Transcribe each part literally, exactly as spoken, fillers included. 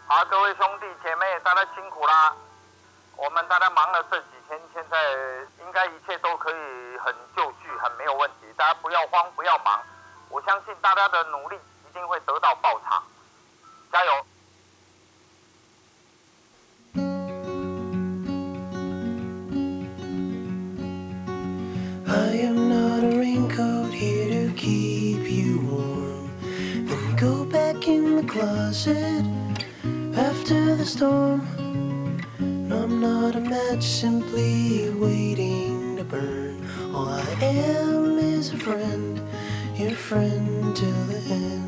好，各位兄弟姐妹，大家辛苦啦！我们大家忙了这几天，现在应该一切都可以很就绪，很没有问题。大家不要慌，不要忙，我相信大家的努力一定会得到报偿，加油！ I am not a raincoat here to keep you warm. Then go back in the closet after the storm. No, I'm not a match simply waiting to burn. All I am is a friend, your friend till the end.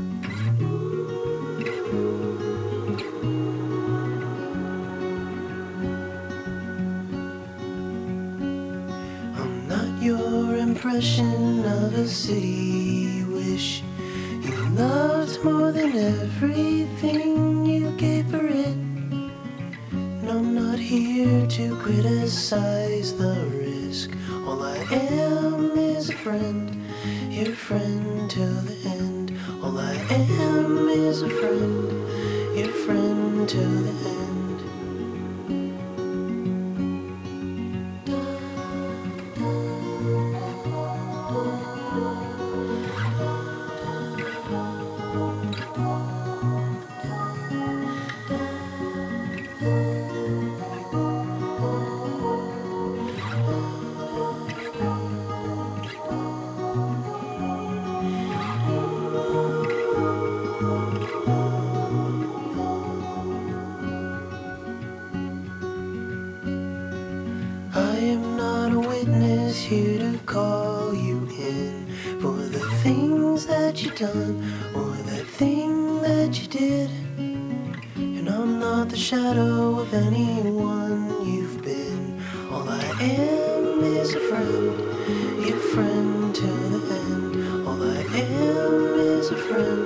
Your impression of a city you wish you loved more than everything you gave for it. And I'm not here to criticize the risk. All I am is a friend, your friend till the end. All I am is a friend, your friend till the end. I am not a witness here to call you in for the things that you done or the thing that you did. And I'm not the shadow of anyone you've been. All I am is a friend, your friend till the end. All I am is a friend.